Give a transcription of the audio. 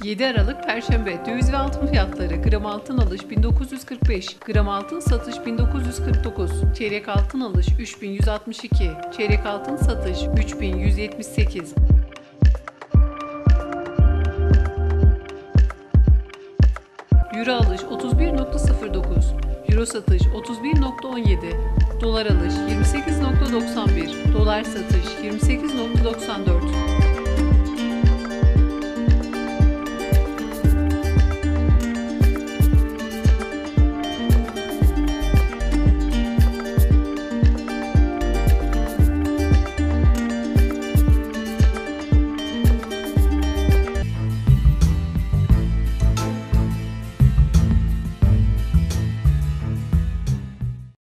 7 Aralık Perşembe döviz ve altın fiyatları: gram altın alış 1945, gram altın satış 1949, çeyrek altın alış 3162, çeyrek altın satış 3178. Euro alış 31.09, Euro satış 31.17, Dolar alış 28.91, Dolar satış 28.94.